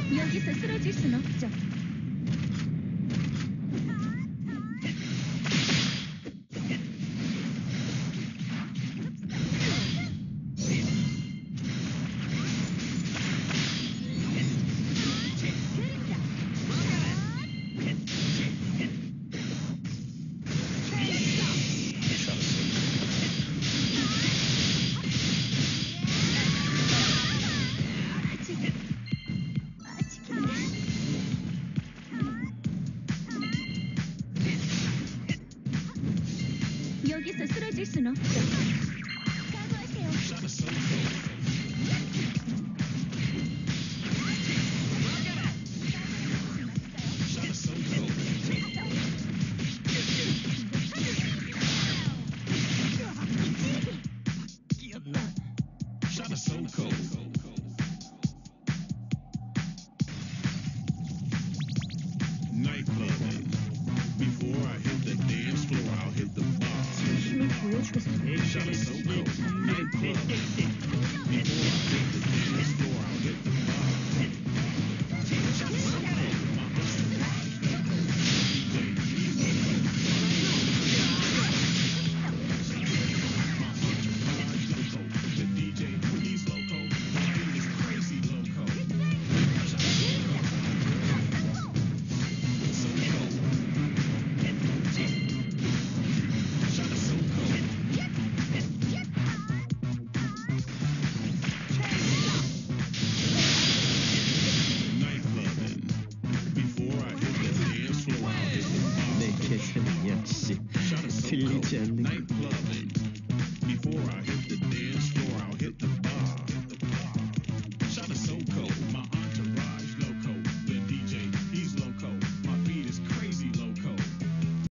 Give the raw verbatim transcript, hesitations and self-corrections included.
여기서 쓰러질 순 없죠. 여기서 쓰러질 순 없죠. 각오하세요. Before I hit the dance floor, I'll hit the bar. 힘을 보여주겠습니다. Shot is so cold. Nightclub. Before I hit the dance floor, I'll hit the bar. Shot is so cold. The D J, he's loco. He's crazy loco. 내 계산은 역시 틀리지 않는 Night clubbing. Before I hit